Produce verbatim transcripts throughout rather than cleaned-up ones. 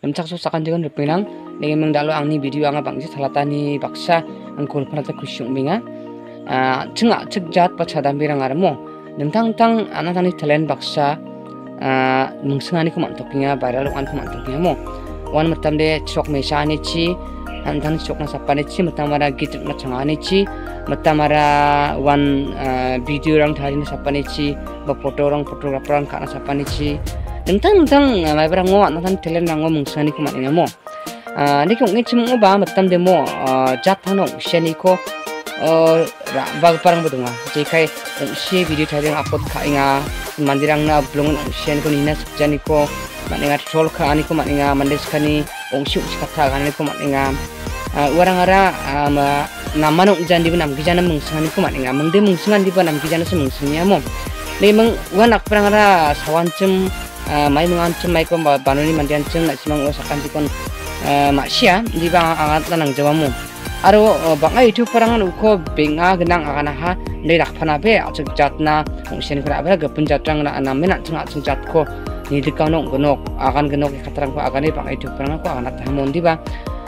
lemchak so sakan jegan rupinang nenge mengdalo angni video anga bangsi salatani baksa angkul panata kusyung binga cengak cegjat pachadam birang armo nentang-tang anatani talent baksa mungsengani ko mantoknya viral wan ko mantoknya mo wan matam de chok mesani chi antang chok na sapani chi matamara git na changani chi matamara wan video rang thari na sapani chi ba foto rang photographer rang kana sapani chi nentang-nentang mai barang mo anatani talent rang mo mungsengani ko mantoknya mo ni ko ngi chimung ba matam de mo jat thano sheni ko bag parang budunga jekai si video thari upload khainga mandirang na blongan sian ko nina sakjani ko maninga troll ka ani ko maninga mandes kani ongsi usi kata gani ko maninga warang ara namano jandi ba nam gijana mungsangani ko maninga mengde mungsangan di ba nam gijana se mungsangnya mo le meng wanak parang ara sawancem mai mengancem mai ko banoni mandiancem na simang usakan dikon masia di ba angat nang jawamu aro banga YouTube parangan uko benga genang agana ha nei rakphana be achuk jatna ongsen kra ba gapun jatrang na anamena chunga chung jat ko ni dikano gonok agan gonok khatrang ko agane banga YouTube parangan ko agana thamon di ba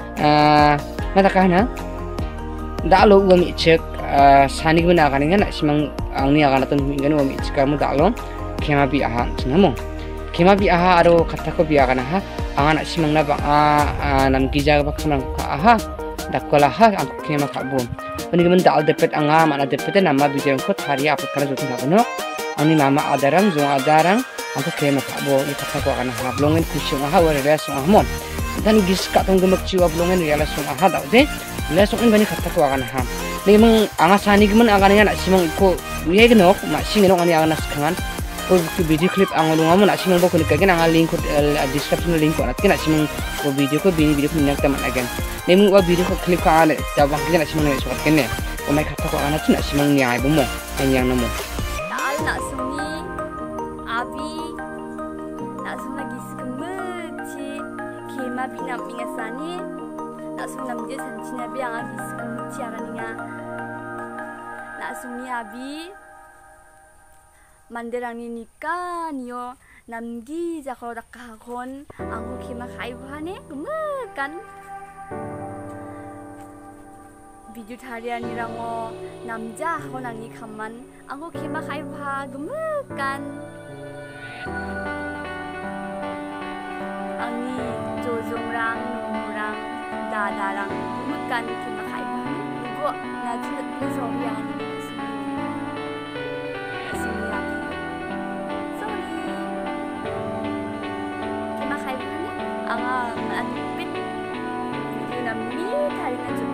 mata kahna dalo umi chek sani guna agane na simang angni agana ton mingan umi chikamu dalo kema bi aha chunamo kema bi aha aro khatta ko bi agana ha angana simang na ba nam gija ba khamang ka aha dakola ha angku kema kabu peninggaman dal depet anga mana depet nama video ko thari upload kara jotin habono ani mama adarang jong adarang angku kema kabu ni kata ko kana ha blongen kusyung ha wa relas song ahmon dan gis ka tong gemek ciwa blongen relas song ha daude relas song bani kata ko kana ha memang anga sani gemen anga na simang ko wiye genok ma singenok ani anga naskangan ko video clip angolung amon asimang bo ko kagen anga link ko description link ko atkin asimang ko video ko bini video ko nyak taman again nemu wa video ko clip ka ale jawang kita nak simang so kene o mai kata ko ana tuna simang ni ai bomo anyang namo dal nak suni abi nak suna gis kemuci kema bina pingasani nak suna mje sanchina bi anga gis kemuci aganinga nak suni abi manderangni nikah niyo namgi jakro dakahon angku kema khaibhane gemekan video thariani rango namja honangni khamman angko kema khaibha gemekan angni jojongrang nomrang dadarang gemekan kema khaibha ibo najut pesorian anga manipit video namni thari na